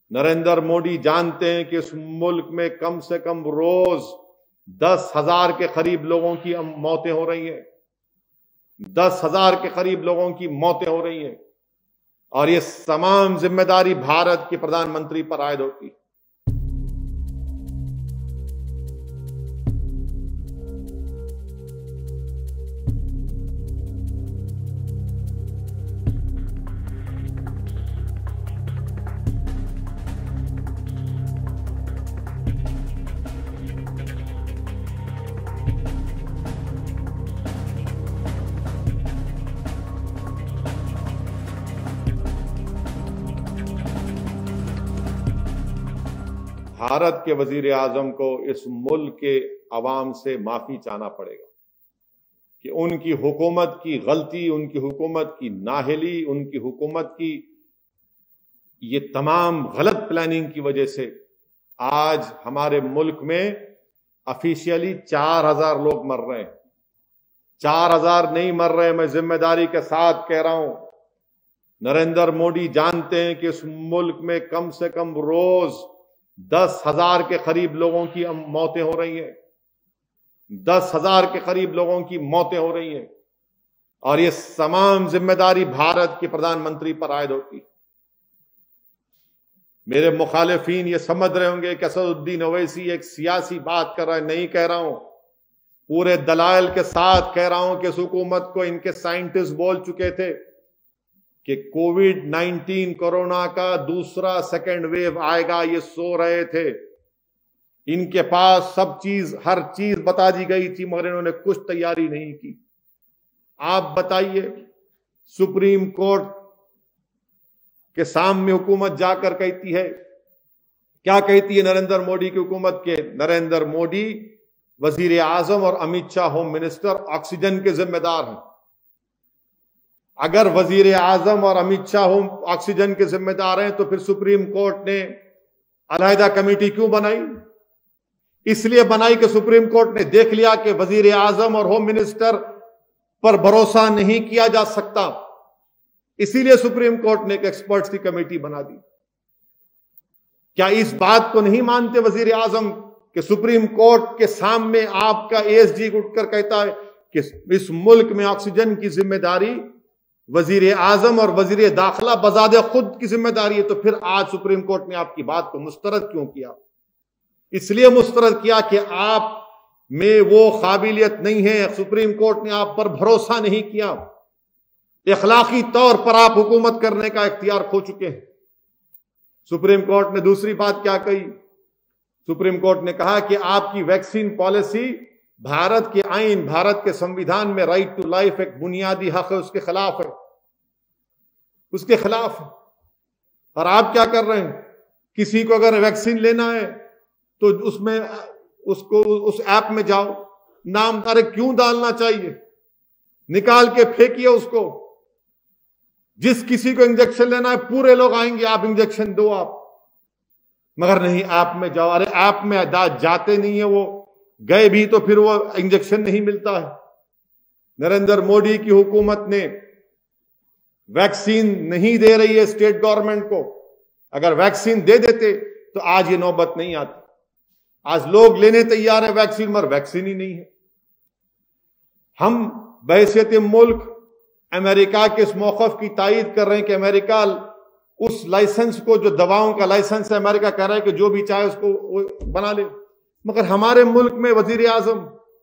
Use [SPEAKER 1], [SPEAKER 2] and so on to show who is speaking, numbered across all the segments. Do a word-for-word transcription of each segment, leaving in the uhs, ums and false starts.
[SPEAKER 1] नरेंद्र मोदी जानते हैं कि इस मुल्क में कम से कम रोज दस हजार के करीब लोगों की मौतें हो रही हैं, दस हजार के करीब लोगों की मौतें हो रही हैं, और ये तमाम जिम्मेदारी भारत के प्रधानमंत्री पर आयद होती है। भारत के वजीर आजम को इस मुल्क के अवाम से माफी चाहना पड़ेगा कि उनकी हुकूमत की गलती, उनकी हुकूमत की नाअहली, उनकी हुकूमत की ये तमाम गलत प्लानिंग की वजह से आज हमारे मुल्क में ऑफिशियली चार हजार लोग मर रहे हैं। चार हजार नहीं मर रहे, मैं जिम्मेदारी के साथ कह रहा हूं। नरेंद्र मोदी जानते हैं कि इस मुल्क में कम से कम रोज दस हजार के करीब लोगों की मौतें हो रही हैं, दस हजार के करीब लोगों की मौतें हो रही हैं, और ये तमाम जिम्मेदारी भारत के प्रधानमंत्री पर आयद होती है। मेरे मुखालिफिन ये समझ रहे होंगे कि असदुद्दीन ओवैसी एक सियासी बात कर रहा है, नहीं कह रहा हूं, पूरे दलाइल के साथ कह रहा हूं कि इस हुकूमत को इनके साइंटिस्ट बोल चुके थे कि कोविड नाइन्टीन कोरोना का दूसरा सेकेंड वेव आएगा, ये सो रहे थे। इनके पास सब चीज, हर चीज बता दी गई थी, मगर इन्होंने कुछ तैयारी नहीं की। आप बताइए, सुप्रीम कोर्ट के सामने हुकूमत जाकर कहती है, क्या कहती है नरेंद्र मोदी की हुकूमत के नरेंद्र मोदी वजीर आजम और Amit Shah home minister oxygen के जिम्मेदार हैं। अगर वजीर आजम और अमित शाह होम ऑक्सीजन के जिम्मेदार हैं तो फिर सुप्रीम कोर्ट ने अलहदा कमेटी क्यों बनाई? इसलिए बनाई कि सुप्रीम कोर्ट ने देख लिया कि वजीर आजम और होम मिनिस्टर पर भरोसा नहीं किया जा सकता, इसीलिए सुप्रीम कोर्ट ने एक एक्सपर्ट्स की कमेटी बना दी। क्या इस बात को नहीं मानते वजीर आजम कि सुप्रीम कोर्ट के सामने आपका एएसजी उठकर कहता है कि इस मुल्क में ऑक्सीजन की जिम्मेदारी वजीर आजम और वजीर दाखिला बजादे खुद की जिम्मेदारी है, तो फिर आज सुप्रीम कोर्ट ने आपकी बात को मुस्तरद क्यों किया? इसलिए मुस्तरद किया कि आप में वो काबिलियत नहीं है, सुप्रीम कोर्ट ने आप पर भरोसा नहीं किया, इखलाकी तौर पर आप हुकूमत करने का इख्तियार खो चुके हैं। सुप्रीम कोर्ट ने दूसरी बात क्या कही? सुप्रीम कोर्ट ने कहा कि आपकी वैक्सीन पॉलिसी भारत के आइन, भारत के संविधान में राइट टू लाइफ एक बुनियादी हक है, उसके खिलाफ है, उसके खिलाफ है। और आप क्या कर रहे हैं? किसी को अगर वैक्सीन लेना है तो उसमें उसको उस ऐप में जाओ, नाम, अरे क्यों डालना चाहिए? निकाल के फेंकिए उसको। जिस किसी को इंजेक्शन लेना है पूरे लोग आएंगे, आप इंजेक्शन दो आप, मगर नहीं ऐप में जाओ। अरे ऐप में जाते नहीं है, वो गए भी तो फिर वो इंजेक्शन नहीं मिलता है। नरेंद्र मोदी की हुकूमत ने वैक्सीन नहीं दे रही है स्टेट गवर्नमेंट को। अगर वैक्सीन दे देते तो आज ये नौबत नहीं आती। आज लोग लेने तैयार है वैक्सीन, मगर वैक्सीन ही नहीं है। हम बहैसियत मुल्क अमेरिका के इस मौक़िफ़ की तायीद कर रहे हैं कि अमेरिका उस लाइसेंस को, जो दवाओं का लाइसेंस है, अमेरिका कह रहा है कि जो भी चाहे उसको बना ले, मगर हमारे मुल्क में वजीर आजम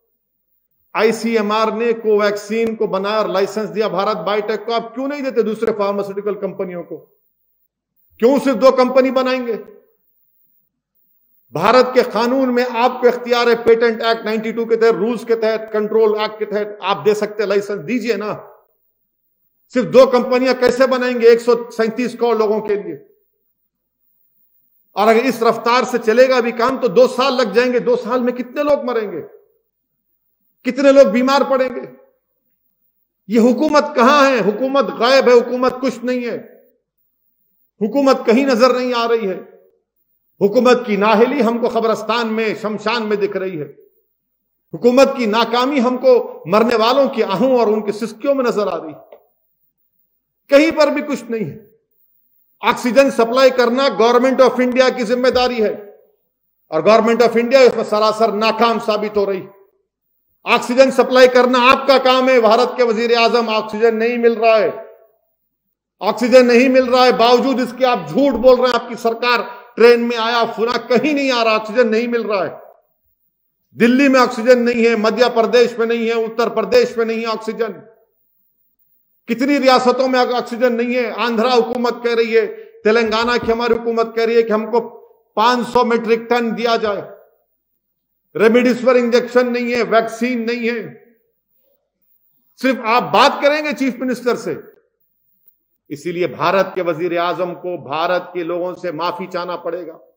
[SPEAKER 1] आईसीएमआर ने कोवैक्सीन को बनाया और लाइसेंस दिया भारत बायोटेक को। आप क्यों नहीं देते दूसरे फार्मास्यूटिकल कंपनियों को? क्यों सिर्फ दो कंपनी बनाएंगे? भारत के कानून में आपको इख्तियार है, पेटेंट एक्ट बानवे के तहत, रूल्स के तहत, कंट्रोल एक्ट के तहत आप दे सकते, लाइसेंस दीजिए ना। सिर्फ दो कंपनियां कैसे बनाएंगे एक सौ सैंतीस करोड़ लोगों के लिए? और अगर इस रफ्तार से चलेगा भी काम तो दो साल लग जाएंगे। दो साल में कितने लोग मरेंगे, कितने लोग बीमार पड़ेंगे? ये हुकूमत कहां है? हुकूमत गायब है, हुकूमत कुछ नहीं है, हुकूमत कहीं नजर नहीं आ रही है। हुकूमत की नाअहली हमको कब्रिस्तान में, शमशान में दिख रही है। हुकूमत की नाकामी हमको मरने वालों की आहों और उनकी सिसकियों में नजर आ रही है। कहीं पर भी कुछ नहीं है। ऑक्सीजन सप्लाई करना गवर्नमेंट ऑफ इंडिया की जिम्मेदारी है और गवर्नमेंट ऑफ इंडिया इसमें सरासर नाकाम साबित हो रही। ऑक्सीजन सप्लाई करना आपका काम है। भारत के वजीर आजम, ऑक्सीजन नहीं मिल रहा है, ऑक्सीजन नहीं मिल रहा है, बावजूद इसके आप झूठ बोल रहे हैं। आपकी सरकार ट्रेन में आया, फुना कहीं नहीं आ रहा, ऑक्सीजन नहीं मिल रहा है। दिल्ली में ऑक्सीजन नहीं है, मध्य प्रदेश में नहीं है, उत्तर प्रदेश में नहीं है ऑक्सीजन। कितनी रियासतों में ऑक्सीजन नहीं है। आंध्रा हुकूमत कह रही है, तेलंगाना की हमारी हुकूमत कह रही है कि हमको पांच सौ मीट्रिक टन दिया जाए। रेमडेसिविर इंजेक्शन नहीं है, वैक्सीन नहीं है। सिर्फ आप बात करेंगे चीफ मिनिस्टर से। इसीलिए भारत के वजीर आजम को भारत के लोगों से माफी चाहना पड़ेगा।